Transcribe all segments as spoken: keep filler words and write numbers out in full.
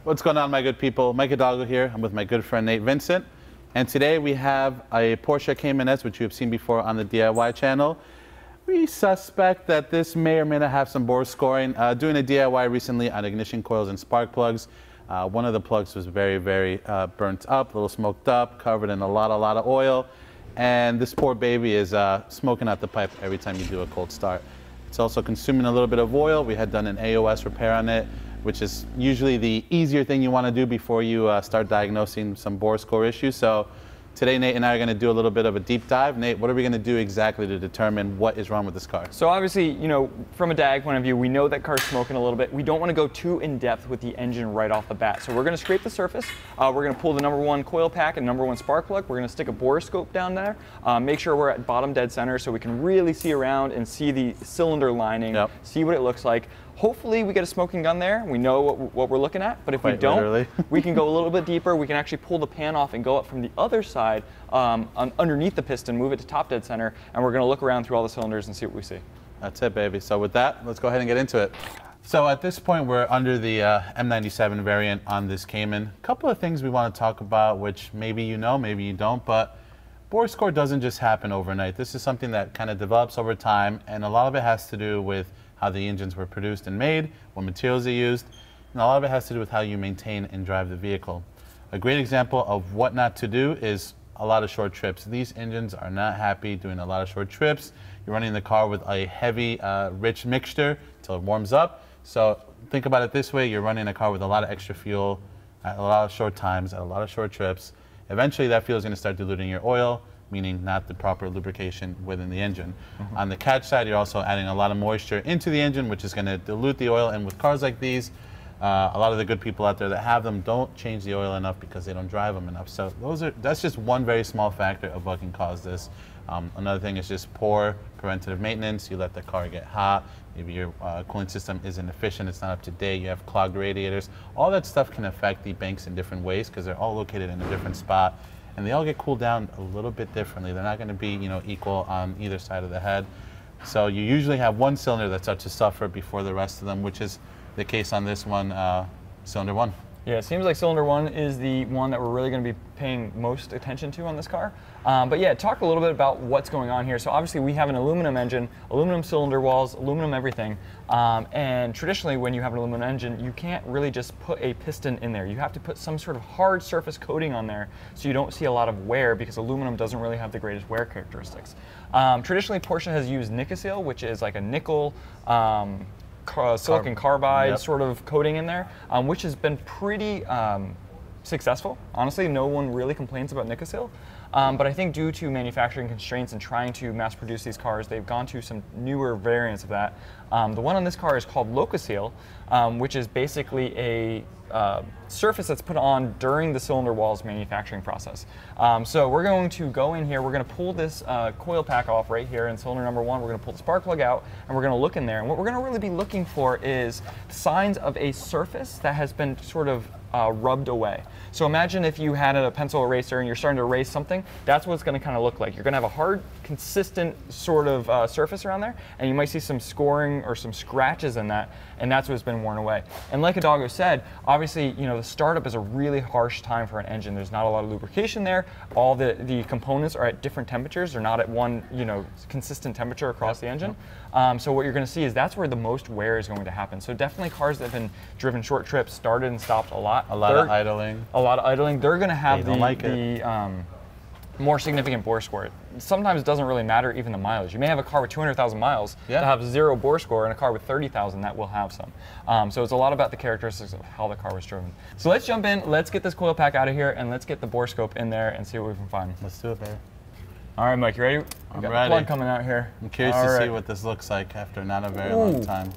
What's going on, my good people? Mike Hidalgo here. I'm with my good friend Nate Vincent. And today we have a Porsche Cayman, which you have seen before on the D I Y channel. We suspect that this may or may not have some bore scoring. Uh, doing a D I Y recently on ignition coils and spark plugs. Uh, one of the plugs was very, very uh, burnt up, a little smoked up, covered in a lot, a lot of oil. And this poor baby is uh, smoking out the pipe every time you do a cold start. It's also consuming a little bit of oil. We had done an A O S repair on it, which is usually the easier thing you want to do before you uh, start diagnosing some bore score issues. So today, Nate and I are going to do a little bit of a deep dive. Nate, what are we going to do exactly to determine what is wrong with this car? So obviously, you know, from a Diag point of view, we know that car's smoking a little bit. We don't want to go too in depth with the engine right off the bat. So we're going to scrape the surface. Uh, we're going to pull the number one coil pack and number one spark plug. We're going to stick a Borescope down there. Uh, make sure we're at bottom dead center so we can really see around and see the cylinder lining, yep. see what it looks like. Hopefully we get a smoking gun there. We know what, what we're looking at, but if Quite we don't, we can go a little bit deeper. We can actually pull the pan off and go up from the other side um, on, underneath the piston, move it to top dead center, and we're gonna look around through all the cylinders and see what we see. That's it, baby. So with that, let's go ahead and get into it. So at this point, we're under the uh, M ninety-seven variant on this Cayman. A couple of things we want to talk about, which maybe you know, maybe you don't, but bore score doesn't just happen overnight. This is something that kind of develops over time, and a lot of it has to do with how the engines were produced and made, what materials they used, and a lot of it has to do with how you maintain and drive the vehicle. A great example of what not to do is a lot of short trips. These engines are not happy doing a lot of short trips. You're running the car with a heavy, uh, rich mixture until it warms up. So think about it this way, you're running a car with a lot of extra fuel at a lot of short times, at a lot of short trips. Eventually that fuel is going to start diluting your oil, meaning not the proper lubrication within the engine. Mm-hmm. On the catch side, you're also adding a lot of moisture into the engine, which is going to dilute the oil. And with cars like these, uh, a lot of the good people out there that have them don't change the oil enough because they don't drive them enough. So those are that's just one very small factor of what can cause this. Um, another thing is just poor preventative maintenance. You let the car get hot. Maybe your uh, cooling system isn't efficient, it's not up to date, you have clogged radiators. All that stuff can affect the banks in different ways because they're all located in a different spot. And they all get cooled down a little bit differently. They're not going to be, you know, equal on either side of the head. So you usually have one cylinder that starts to suffer before the rest of them, which is the case on this one, uh, cylinder one. Yeah, it seems like cylinder one is the one that we're really going to be paying most attention to on this car. Um, but yeah, talk a little bit about what's going on here. So obviously we have an aluminum engine, aluminum cylinder walls, aluminum everything. Um, and traditionally when you have an aluminum engine, you can't really just put a piston in there. You have to put some sort of hard surface coating on there so you don't see a lot of wear because aluminum doesn't really have the greatest wear characteristics. Um, traditionally Porsche has used Nickel, which is like a nickel, um, silicon carbide yep. sort of coating in there, um, which has been pretty um, successful. Honestly, no one really complains about Nickel. Um, but I think due to manufacturing constraints and trying to mass produce these cars, they've gone to some newer variants of that. Um, the one on this car is called Locoseal, um, which is basically a uh, surface that's put on during the cylinder walls manufacturing process. Um, so we're going to go in here, we're going to pull this uh, coil pack off right here in cylinder number one, we're going to pull the spark plug out, and we're going to look in there. And what we're going to really be looking for is signs of a surface that has been sort of uh, rubbed away. So imagine if you had a pencil eraser and you're starting to erase something, that's what it's going to kind of look like. You're going to have a hard, consistent sort of uh, surface around there, and you might see some scoring or some scratches in that, and that's what's been worn away. And like Hidalgo said, obviously, you know, the startup is a really harsh time for an engine. There's not a lot of lubrication there. All the, the components are at different temperatures. They're not at one, you know, consistent temperature across the engine. Um, so what you're going to see is that's where the most wear is going to happen. So definitely cars that have been driven short trips, started and stopped a lot. A lot of idling. A lot of idling. They're going to have they the, like the um, more significant bore score. Sometimes it doesn't really matter even the mileage. You may have a car with two hundred thousand miles yeah. that have zero bore score, and a car with thirty thousand that will have some. Um, so it's a lot about the characteristics of how the car was driven. So let's jump in, let's get this coil pack out of here, and let's get the Borescope in there and see what we can find. Let's do it, baby. All right, Mike, you ready? We I'm got ready. The plug coming out here. I'm curious All to right. see what this looks like after not a very Ooh. long time.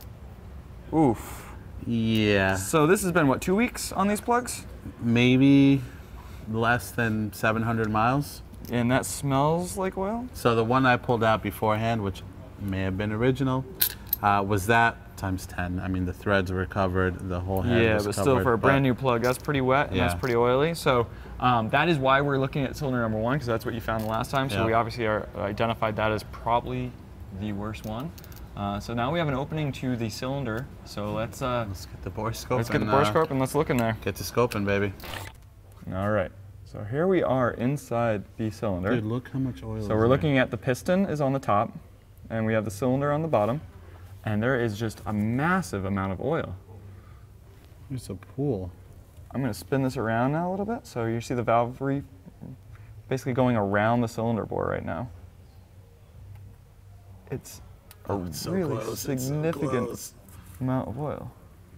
Oof. Yeah. So this has been, what, two weeks on these plugs? Maybe less than seven hundred miles. And that smells like oil? So the one I pulled out beforehand, which may have been original, uh, was that times ten. I mean, the threads were covered, the whole head yeah, was but covered. still for a brand new plug, that's pretty wet and yeah. that's pretty oily. So um, that is why we're looking at cylinder number one, because that's what you found the last time. So yeah. we obviously are, identified that as probably the worst one. Uh, so now we have an opening to the cylinder. So let's uh, let's get the Borescope. Let's get and, the Borescope uh, and let's look in there. Get the scoping, baby. All right. So here we are inside the cylinder. Dude, look how much oil. So we're looking at the piston is on the top, and we have the cylinder on the bottom, and there is just a massive amount of oil. There's a pool. I'm going to spin this around now a little bit. So you see the valve re basically going around the cylinder bore right now. It's a oh, it's so really close. significant so amount of oil.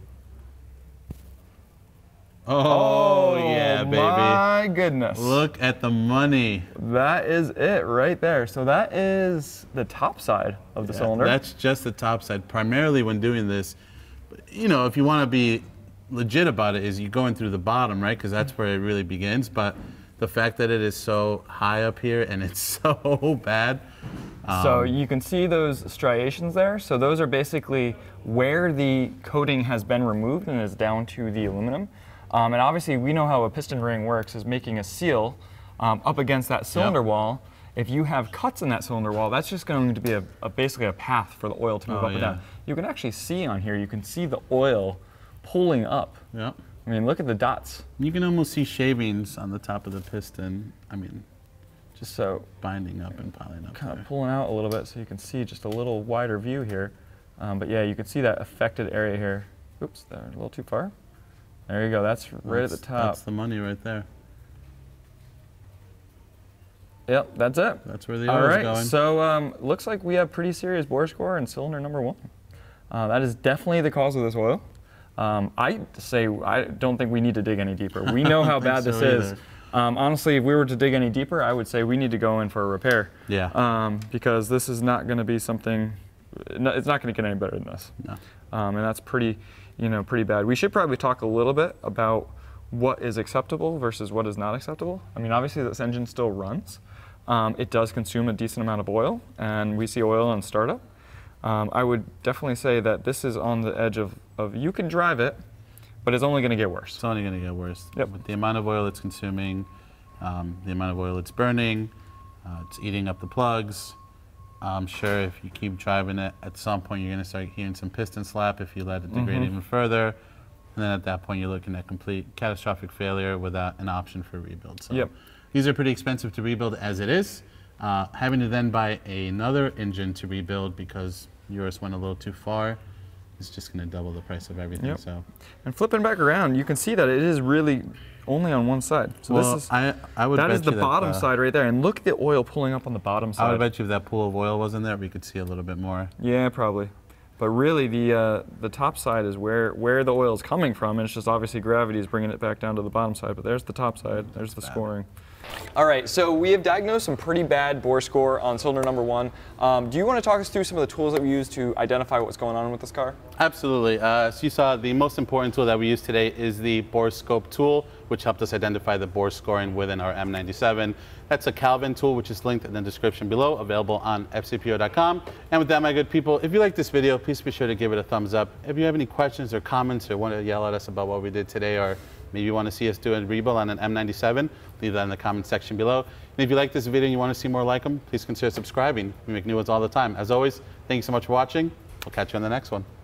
Oh, oh yeah, baby. My goodness. Look at the money. That is it right there. So that is the top side of the yeah, cylinder. That's just the top side. Primarily when doing this, you know, if you want to be legit about it, is you going through the bottom, right? Because that's where it really begins. But the fact that it is so high up here and it's so bad. Um, so you can see those striations there. So those are basically where the coating has been removed and is down to the aluminum. Um, and obviously we know how a piston ring works, is making a seal um, up against that cylinder yep. wall. If you have cuts in that cylinder wall, that's just going to be a, a basically a path for the oil to move oh, up yeah. and down. You can actually see on here, you can see the oil pulling up. Yep. I mean, look at the dots. You can almost see shavings on the top of the piston. I mean, just so binding up and piling up. Kind there. of pulling out a little bit so you can see just a little wider view here. Um, but yeah, you can see that affected area here. Oops, they're a little too far. There you go, that's right that's, at the top. That's the money right there. Yep, that's it. That's where the oil is right, going. So um, looks like we have pretty serious bore score in cylinder number one. Uh, that is definitely the cause of this oil. Um, I say I don't think we need to dig any deeper. We know how bad this so is. Um, honestly, if we were to dig any deeper, I would say we need to go in for a repair. Yeah. Um, because this is not going to be something. It's not going to get any better than this. No. Um, and that's pretty, you know, pretty bad. We should probably talk a little bit about what is acceptable versus what is not acceptable. I mean, obviously this engine still runs. Um, it does consume a decent amount of oil, and we see oil in startup. Um, I would definitely say that this is on the edge of, of you can drive it, but it's only going to get worse. It's only going to get worse. Yep. With the amount of oil it's consuming, um, the amount of oil it's burning, uh, it's eating up the plugs. I'm sure if you keep driving it, at some point you're going to start hearing some piston slap if you let it degrade mm-hmm. even further. And then at that point you're looking at complete catastrophic failure without an option for rebuild. So yep. These are pretty expensive to rebuild as it is. Uh, having to then buy another engine to rebuild because yours went a little too far is just going to double the price of everything. Yep. So, and flipping back around, you can see that it is really only on one side. So well, this is I, I would that bet is the you bottom that, uh, side right there, and look at the oil pulling up on the bottom side. I would bet you if that pool of oil was in there, we could see a little bit more. Yeah, probably. But really, the uh, the top side is where where the oil is coming from, and it's just obviously gravity is bringing it back down to the bottom side. But there's the top side. There's the scoring. All right, so we have diagnosed some pretty bad bore score on cylinder number one. Um, do you want to talk us through some of the tools that we use to identify what's going on with this car? Absolutely. Uh, so you saw the most important tool that we use today is the Borescope tool, which helped us identify the bore scoring within our M ninety-seven. That's a Kelvin tool, which is linked in the description below, available on F C P O dot com. And with that, my good people, if you like this video, please be sure to give it a thumbs up. If you have any questions or comments or want to yell at us about what we did today, or maybe you want to see us do a rebuild on an M ninety-seven, leave that in the comment section below. And if you like this video and you want to see more like them, please consider subscribing. We make new ones all the time. As always, thank you so much for watching. We'll catch you on the next one.